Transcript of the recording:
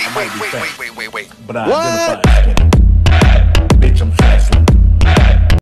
wait, wait, wait, wait, wait, wait, wait. But I What? identify as skinny.